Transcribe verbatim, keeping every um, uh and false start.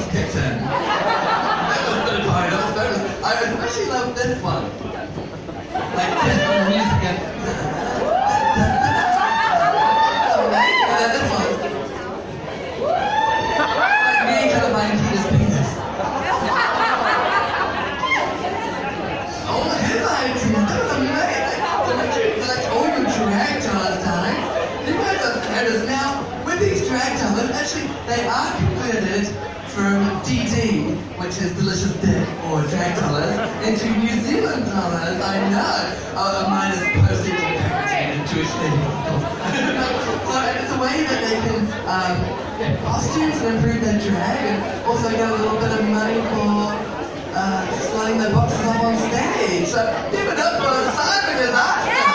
dogs kicked in. That was good party, that was bonus. I especially love this one. Like, this one, the music and... And then this one. Like me kind of buying Peter's penis. Oh, his idea, that was amazing. They're like, oh, you drag dollars, darling. You guys are feathers. Now, with these drag dollars, actually, they are converted from D D, which is delicious dick, or drag dollars, into New Zealand dollars. I know. Oh, mine is postage and packaging and Jewish ladies. So it's a way that they can um, get costumes and improve their drag, and also get a little bit of money for uh, slutting their boxes up on stage. So give it up for Simon and us.